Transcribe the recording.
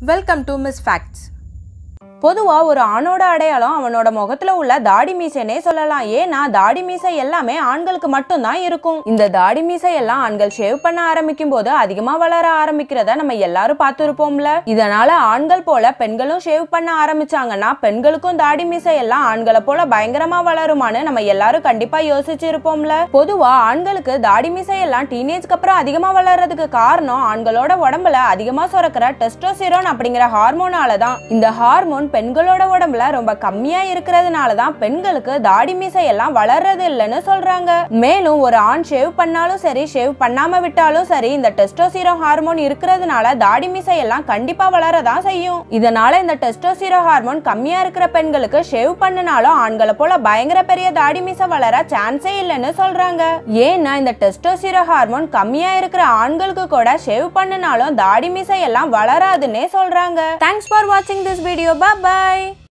Welcome to Miss Facts. பொதுவா ஒரு ஆணோட அடையாளம் அவனோட முகத்துல உள்ள தாடி மீசைனே சொல்லலாம். ஏன்னா தாடி மீசை எல்லாமே ஆண்களுக்கு மட்டும் தான் இருக்கும். இந்த தாடி மீசை எல்லாம் ஆண்கள் ஷேவ் பண்ண ஆரம்பிக்கும் போது அதிகமா வளர ஆரம்பிக்கிறத நம்ம எல்லாரும் பார்த்திருப்போம்ல. இதனால ஆண்கள் போல பெண்களும் ஷேவ் பண்ண ஆரம்பிச்சாங்கன்னா பெண்களுக்கும் தாடி மீசை எல்லாம் ஆண்களை போல பயங்கரமா வளருமான்னு நம்ம எல்லாரும் கண்டிப்பா யோசிச்சிருப்போம்ல. பொதுவா ஆண்களுக்கு தாடி மீசை எல்லாம் டீனேஜ்க்கு அப்புறம் அதிகமா வளர்றதுக்கு காரணம் ஆண்களோட உடம்புல அதிகமா சுரக்கிற டெஸ்டோஸ்டிரோன் அப்படிங்கிற ஹார்மோனால தான். இந்த ஹார்மோன் பெண்களோட உடம்புல ரொம்ப கம்மியா இருக்கிறதுனால தான் பெண்களுக்கு தாடி மீசை எல்லாம் வளர்றது இல்லைன்னு சொல்றாங்க. மேலும் ஒரு ஆண் ஷேவ் பண்ணாலும் சரி ஷேவ் பண்ணாம விட்டாலும் சரி இந்த டெஸ்டோஸ்டிரோன் ஹார்மோன் இருக்கிறதுனால தாடி மீசை எல்லாம் கண்டிப்பா வளரதான் செய்யும். இதனால இந்த டெஸ்டோஸ்டிரோன் ஹார்மோன் கம்மியா இருக்கிற பெண்களுக்கு ஷேவ் பண்ணினாலும் ஆண்களை போல பயங்கர பெரிய தாடி மீசை வளர சான்ஸே இல்லைன்னு சொல்றாங்க. ஏன்னா இந்த டெஸ்டோஸ்டிரோன் ஹார்மோன் கம்மியா இருக்கிற ஆண்களுக்கு கூட ஷேவ் பண்ணினாலும் தாடி மீசை எல்லாம் வளராதுன்னே சொல்றாங்க. Thanks for watching this video. Bye.